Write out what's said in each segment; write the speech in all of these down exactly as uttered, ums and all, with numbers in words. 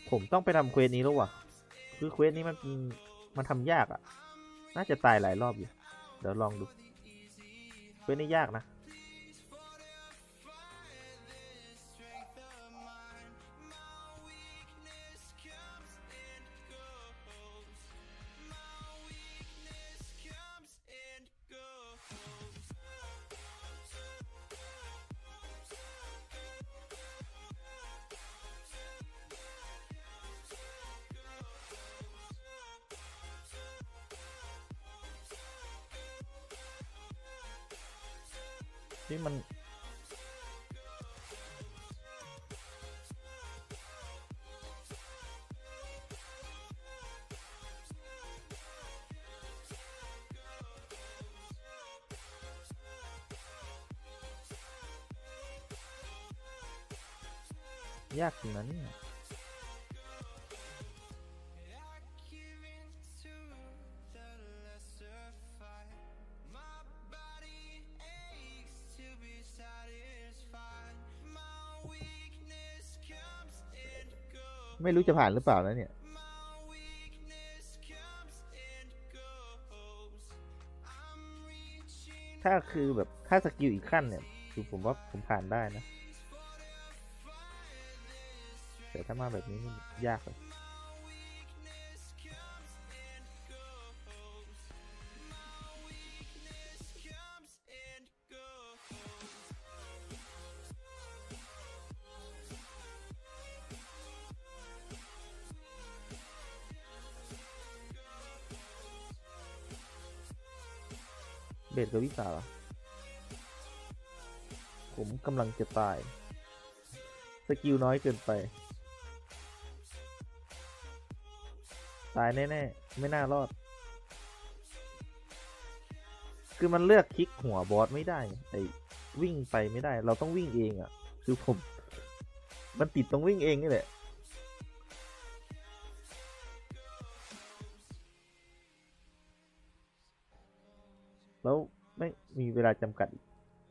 ผมต้องไปทำเควสนี้แล้วว่ะคือเควสนี้มันมันทำยากอ่ะน่าจะตายหลายรอบอยู่เดี๋ยวลองดูเควสนี้ยากนะนี่มันยากจริงนะเนี่ยไม่รู้จะผ่านหรือเปล่านะเนี่ยถ้าคือแบบถ้าสกิลอีกขั้นเนี่ยคือผมว่าผมผ่านได้นะแต่ถ้ามาแบบนี้นี่ยากเลยเบสกับวิสาเหรอผมกำลังจะตายสกิลน้อยเกินไปตายแน่ๆไม่น่ารอดคือมันเลือกคลิกหัวบอสไม่ได้ไอ้วิ่งไปไม่ได้เราต้องวิ่งเองอ่ะคือผมมันติดตรงวิ่งเองนี่แหละแล้วไม่มีเวลาจำกัดอีก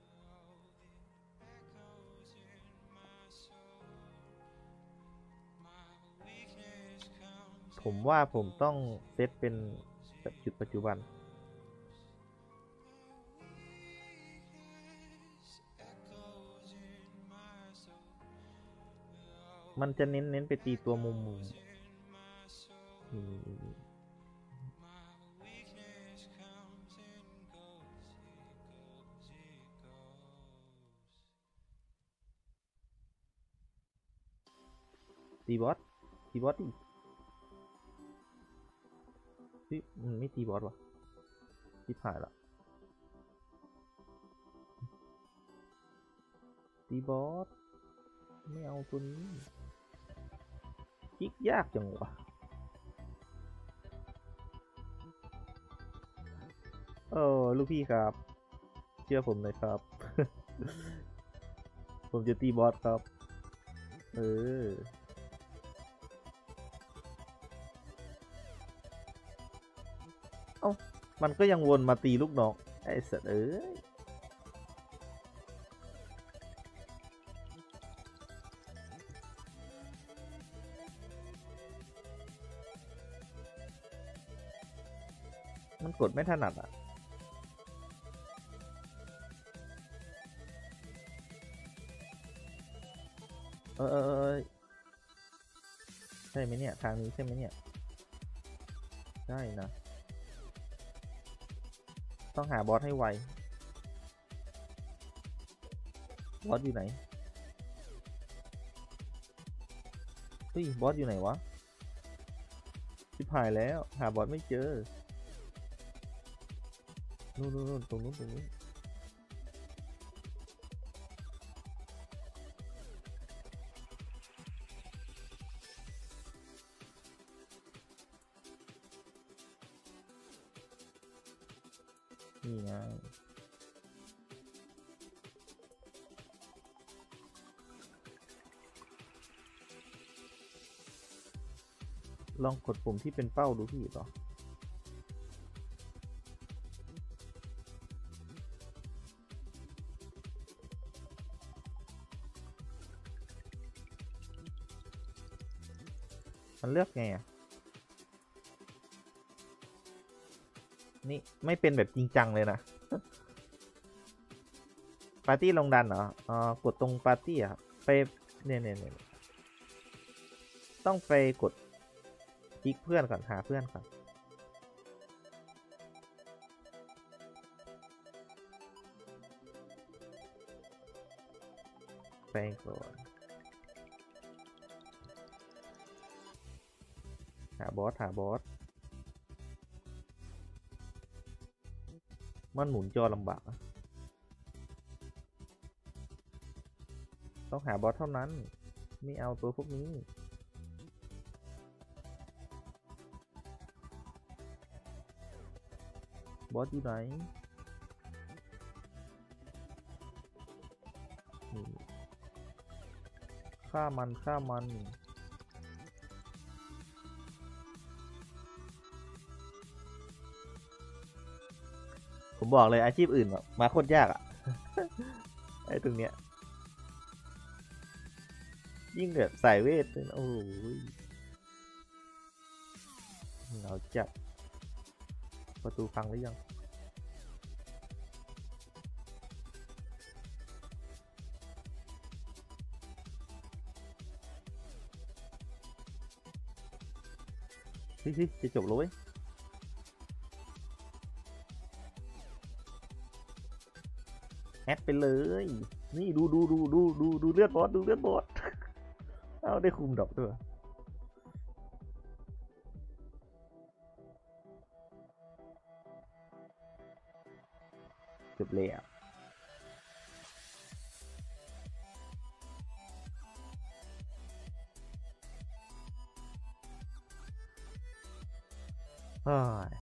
ผมว่าผมต้องเซตเป็นแบบจุดปัจจุบันมันจะเน้นเน้นไปตีตัวมุมมุมตีบอสตีบอสดิพี่มันไม่ตีบอสวะที่ผ่านละตีบอสไม่เอาตัวนี้ยิกยากจังวะเออลูกพี่ครับเชื่อผมหน่อยครับ ผมจะตีบอสครับเออเอ้ามันก็ยังวนมาตีลูกน้องไอ้สัตว์เอ้ยมันกดไม่ถนัดอ่ะเออเออใช่ไหมเนี่ยทางนี้ใช่ไหมเนี่ยใช่นะต้องหาบอสให้ไวบอสอยู่ไหนเฮ้ยบอสอยู่ไหนวะชิบหายแล้วหาบอสไม่เจอนู่นนู่นตรงนู้นตรงนู้นนี่ไงลองกดปุ่มที่เป็นเป้าดูพี่ต่อมันเลือกไงอ่ะนี่ไม่เป็นแบบจริงจังเลยนะปาร์ตี้ลงดันเหรออ๋อกดตรงปาร์ตี้อ่ะไปเนี่ยเนี่ยเนี่ยต้องไปกดคลิกเพื่อนก่อนหาเพื่อนก่อนไปก่อนหาบอสหาบอสมันหมุนจอลำบากนะต้องหาบอสเท่านั้นไม่เอาตัวพวกนี้บอสอยู่ไหนฆ่ามันฆ่ามันผมบอกเลยอาชีพอื่นแบบมาโคตรยากอ่ะ ไอ้ตรงเนี้ยยิ่งแบบใส่เวทโอ้ยเราจับประตูพังหรือยังเฮ้ยจะจบแล้วเว้ยแอดไปเลยนี่ดูดูดูดูดูดูเลือดบอสดูเลือดบอส เอาได้คุมดอกด้วยจบเลยอ่ะเฮ้ย